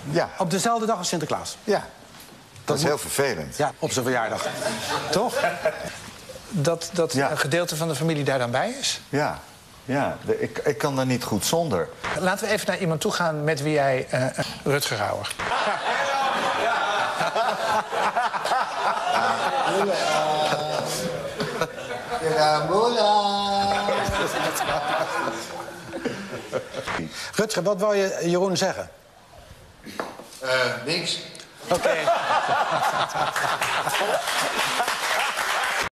Ja. Op dezelfde dag als Sinterklaas. Ja. Dat is heel vervelend. Ja, op zijn verjaardag. Toch? Dat Ja. een gedeelte van de familie daar dan bij is? Ja. Ja, ik kan daar niet goed zonder. Laten we even naar iemand toe gaan met wie jij... Rutger Hauer. Rutger, wat wou je Jeroen zeggen? Niks. Oké.